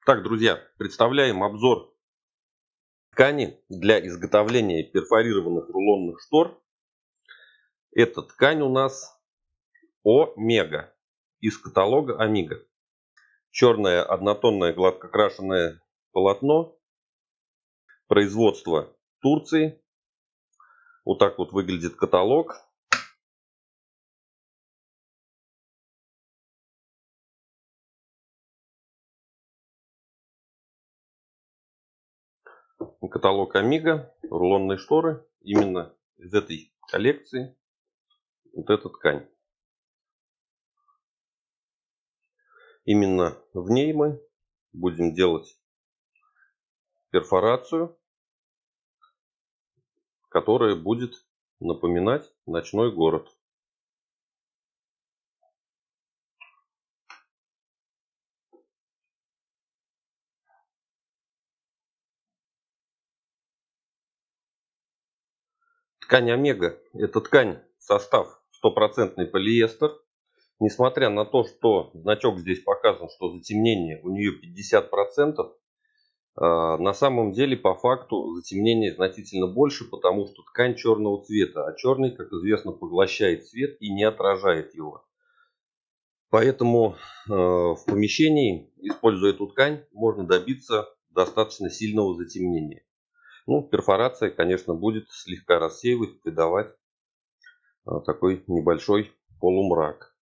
Так, друзья, представляем обзор ткани для изготовления перфорированных рулонных штор. Эта ткань у нас Омега из каталога Amiga. Черное однотонное гладкокрашенное полотно. Производство Турции. Вот так вот выглядит каталог. Каталог Amiga, рулонные шторы. Именно из этой коллекции вот эта ткань. Именно в ней мы будем делать перфорацию, которая будет напоминать ночной город. Ткань Омега — это ткань, состав стопроцентный полиэстер. Несмотря на то, что значок здесь показан, что затемнение у нее 50%, на самом деле по факту затемнение значительно больше, потому что ткань черного цвета, а черный, как известно, поглощает свет и не отражает его. Поэтому в помещении, используя эту ткань, можно добиться достаточно сильного затемнения. Ну, перфорация, конечно, будет слегка рассеивать, придавать такой небольшой полумрак.